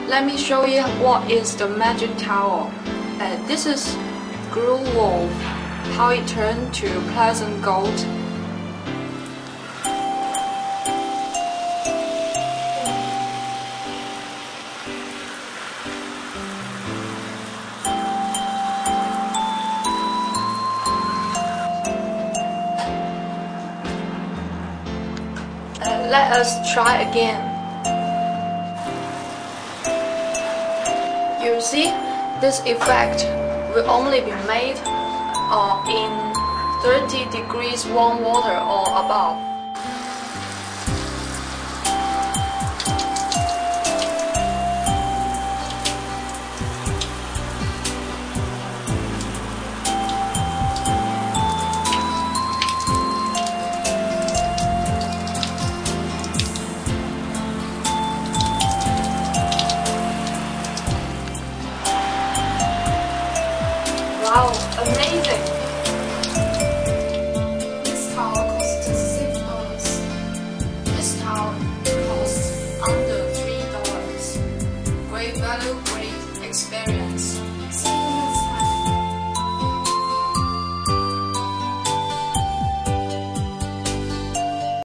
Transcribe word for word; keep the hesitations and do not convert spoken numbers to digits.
Let me show you what is the magic towel. Uh, this is Glue Wolf, how it turned to pleasant gold. Uh, let us try again. You see, this effect will only be made uh, in thirty degrees warm water or above. Wow, amazing! This towel costs six dollars. This towel costs under three dollars. Great value, great experience.